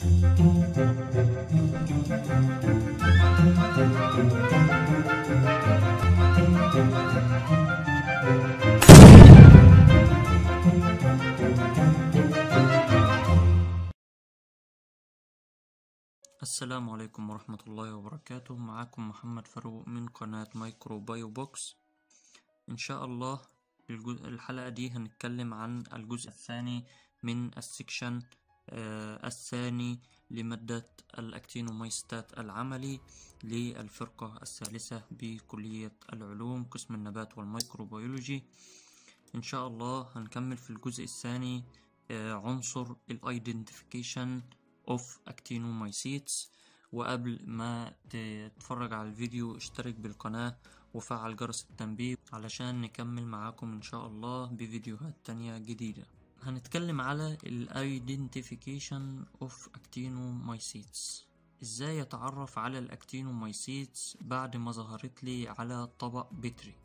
السلام عليكم ورحمة الله وبركاته. معكم محمد فاروق من قناة مايكرو بايو بوكس. إن شاء الله الحلقة دي هنتكلم عن الجزء الثاني من السكشن الثاني لمادة الأكتينومايسيتات العملي للفرقة الثالثة بكلية العلوم قسم النبات والميكروبيولوجي. إن شاء الله هنكمل في الجزء الثاني عنصر الايدنتيفيكيشن of actinomycetes. وقبل ما تتفرج على الفيديو اشترك بالقناة وفعل جرس التنبيه علشان نكمل معاكم ان شاء الله بفيديوهات تانية جديدة. هنتكلم على ال identification of actinomycetes. ازاي اتعرف على الاكتينومايسيتس بعد ما ظهرت لي على طبق بتري؟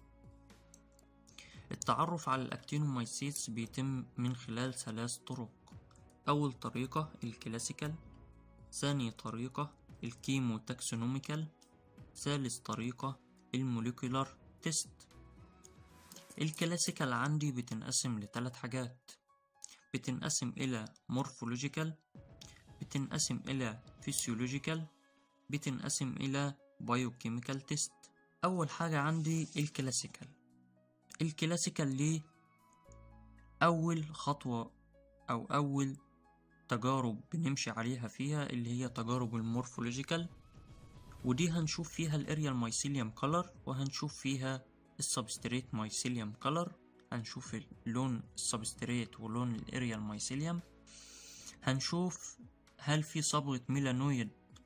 التعرف على الاكتينومايسيتس بيتم من خلال 3 طرق. أول طريقة الكلاسيكال، ثاني طريقة الكيمو تاكسونوميكال، ثالث طريقة الموليكولار تيست. الكلاسيكال عندي بتنقسم ل3 حاجات، بتنقسم إلى مورفولوجيكال، بتنقسم إلى فيسيولوجيكال، بتنقسم إلى بايوكيميكال تيست. أول حاجة عندي الكلاسيكال. الكلاسيكال ليه أول خطوة أو أول تجارب بنمشي عليها فيها اللي هي تجارب المورفولوجيكال، ودي هنشوف فيها الاريال مايسيليوم كولر، وهنشوف فيها السبستريت مايسيليوم كولر، هنشوف لون السبستريت ولون الاريال مايسيليوم، هنشوف هل في صبغة ميلانويد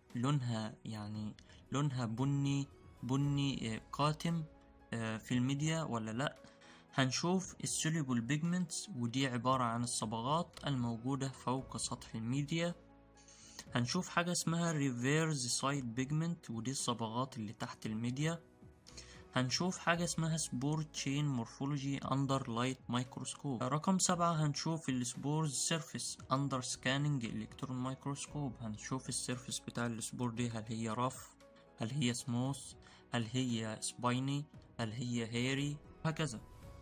لونها بني قاتم في الميديا ولا لا. هنشوف السوليبل بيجمنتس، ودي عبارة عن الصبغات الموجودة فوق سطح الميديا. هنشوف حاجة اسمها ريفيرز سايد بيجمنت، ودي الصبغات اللي تحت الميديا. هنشوف حاجة اسمها سبور تشين مورفولوجي اندر لايت مايكروسكوب. رقم 7 هنشوف السبورز سيرفيس اندر سكاننج الكترون مايكروسكوب. هنشوف السيرفيس بتاع السبور دي، هل هي رف، هل هي سموث، هل هي سبايني، هل هي هيري، وهكذا.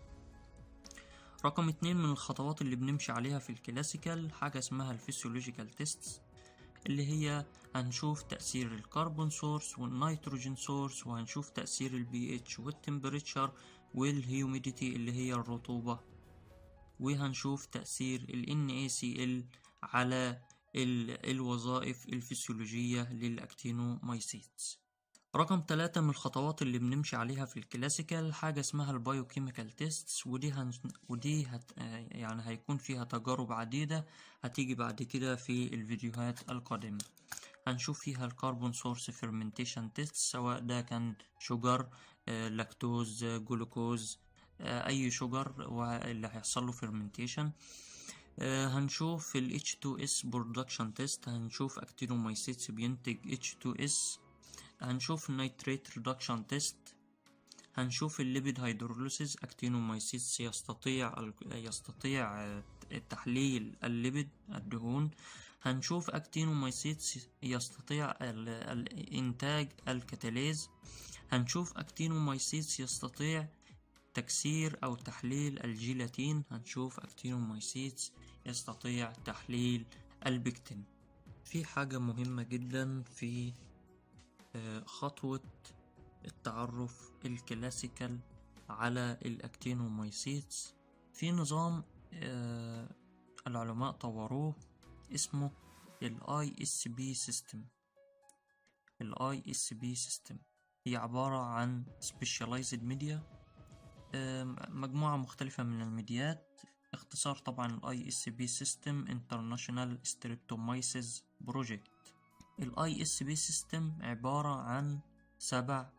رقم 2 من الخطوات اللي بنمشي عليها في الكلاسيكال حاجة اسمها الفسيولوجيكال تيستس، اللي هي هنشوف تأثير الكربون سورس والنيتروجين سورس، وهنشوف تأثير البي اتش والتمبريتشر والهيوميديتي اللي هي الرطوبة، وهنشوف تأثير ال NaCl على الوظائف الفسيولوجية للأكتينومايسيتس. رقم 3 من الخطوات اللي بنمشي عليها في الكلاسيكال حاجة اسمها البايوكيميكال تيستس، ودي هيكون فيها تجارب عديدة هتيجي بعد كده في الفيديوهات القادمة. هنشوف فيها الكربون سورس فيرمنتيشن تيست، سواء ده كان شوجر، لاكتوز، جلوكوز، أي شوجر اللي هيحصل له فيرمنتيشن. هنشوف ال H2S production test، هنشوف اكتينومايسيتس بينتج H2S. هنشوف النيتريت ريدكشن تيست. هنشوف الليبيد هيدروليسيس، اكتينومايسيتس يستطيع تحليل الليبيد الدهون. هنشوف اكتينومايسيتس يستطيع انتاج الكتاليز. هنشوف اكتينومايسيتس يستطيع تكسير او تحليل الجيلاتين. هنشوف اكتينومايسيتس يستطيع تحليل البكتين. في حاجة مهمة جدا في خطوة التعرف الكلاسيكال على الأكتينومايسيتس، في نظام العلماء طوروه اسمه ال ISB system. ال ISB system هي عبارة عن specialized media، مجموعة مختلفة من الميديات. اختصار طبعا ال ISB system International Streptomyces Project. ال ISB system عبارة عن 7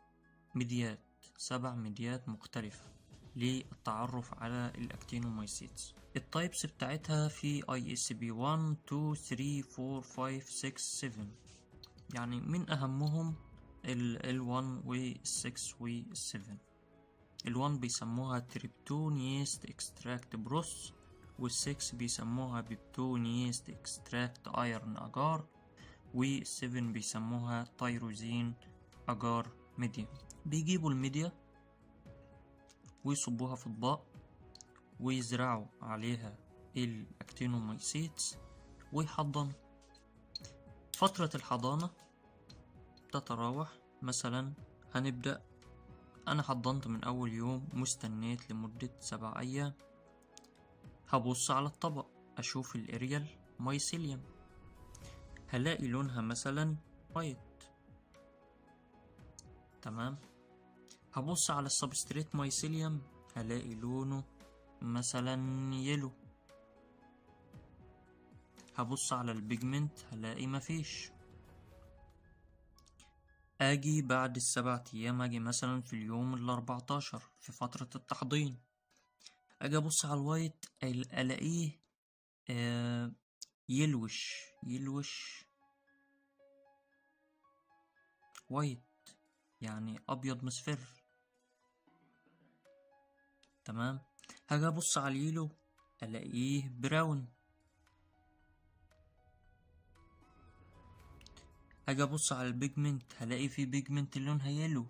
ميديات مختلفة للتعرف على الأكتينومايسيتس. التايبس بتاعتها في ISB 1 2 3 4 5 6 7، يعني من أهمهم ال 1 و 6 و 7. ال 1 بيسموها تريبتون ييست اكستراكت بروس، وال 6 بيسموها بيبتون ييست اكستراكت ايرن اجار، وال7 بيسموها تيروزين أجار ميديا. بيجيبوا الميديا ويصبوها في أطباق ويزرعوا عليها الأكتينومايسيتس ويحضنوا. فترة الحضانة تتراوح، مثلا هنبدأ، أنا حضنت من أول يوم واستنيت لمدة 7 أيام. هبص على الطبق أشوف الإريال مايسيليوم، هلاقي لونها مثلا وايت. تمام. هبص على السبستريت مايسيليوم هلاقي لونه مثلا يلو. هبص على البيجمنت هلاقي مفيش. اجي بعد ال7 ايام، اجي مثلا في اليوم ال14 في فترة التحضين، اجي ابص على الوايت الاقيه يلوش وايت، يعني ابيض مصفر. تمام. هاجي ابص على اليلو الاقيه براون. هاجي ابص على البيجمنت هلاقي فيه بيجمنت لونها يلو.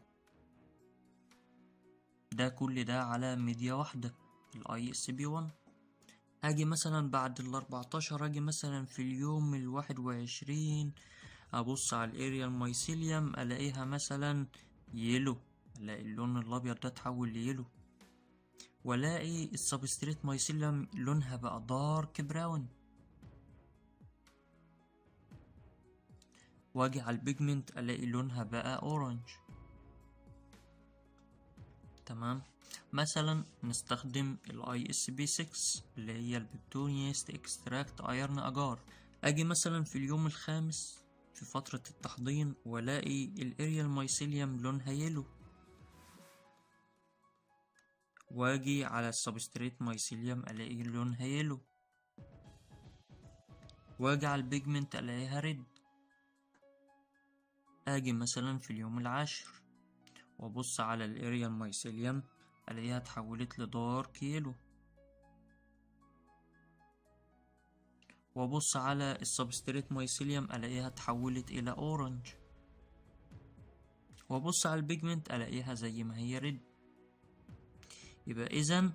ده كل ده على ميديا واحدة، ISB1. هاجي مثلا بعد ال14، هاجي مثلا في اليوم ال21 ابص على الاريال مايسيليوم الاقيها مثلا يلو، الاقي اللون الابيض ده اتحول ليلو، والاقي السبستريت مايسيليوم لونها بقى دارك براون. واجي على البيجمنت الاقي لونها بقى اورنج. تمام. مثلا نستخدم ISB6 اللي هي البيبتونيست اكستراكت ايرن اجار. اجي مثلا في اليوم الخامس في فترة التحضين والاقي الاريال مايسيليوم لونها يلو، واجي على السبستريت مايسيليوم الاقي لونها يلو، واجي على البيجمنت الاقيها ريد. اجي مثلا في اليوم العاشر وابص على الاريال مايسيليوم الاقيها اتحولت لدارك يلو، وابص على السبستريت مايسيليوم الاقيها اتحولت الى اورنج، وابص على البيجمنت الاقيها زي ما هي ريد. يبقى اذا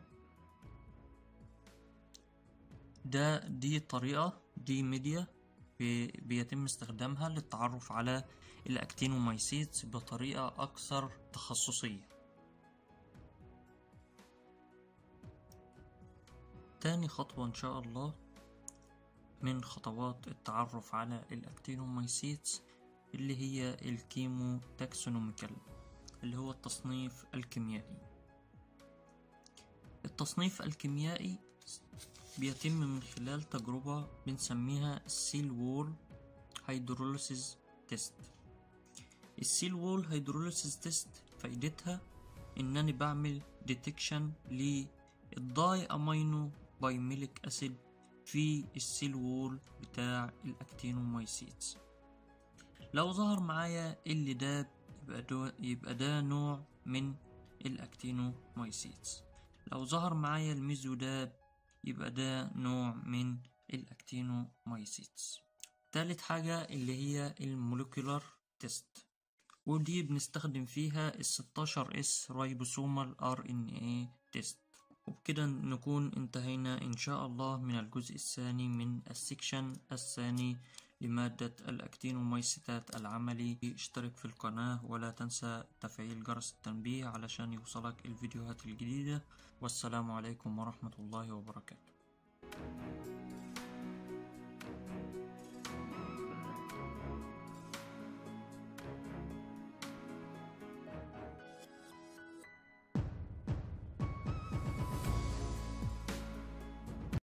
دي طريقة، دي ميديا بيتم استخدامها للتعرف على الاكتينومايسيتس بطريقة اكثر تخصصية. تاني خطوة ان شاء الله من خطوات التعرف على الاكتينومايسيتس اللي هي الكيمو تاكسونوميكال، اللي هو التصنيف الكيميائي. التصنيف الكيميائي بيتم من خلال تجربة بنسميها السيل وول هيدروليسيس تيست. السيل وول هيدروليسيس تيست فايدتها انني بعمل ديتكشن للداي امينو بايميليك اسيد في السيل وول بتاع الاكتينومايسيتس. لو ظهر معايا اللي داب يبقى ده نوع من الاكتينومايسيتس. لو ظهر معايا الميزوداب يبقى ده نوع من الاكتينومايسيتس. تالت حاجة اللي هي الموليكولار تيست، ودي بنستخدم فيها ال16S رايبوسومال RNA تيست. وبكده نكون انتهينا إن شاء الله من الجزء الثاني من السكشن الثاني لمادة الأكتينومايسيتات العملي. اشترك في القناة ولا تنسى تفعيل جرس التنبيه علشان يوصلك الفيديوهات الجديدة. والسلام عليكم ورحمة الله وبركاته.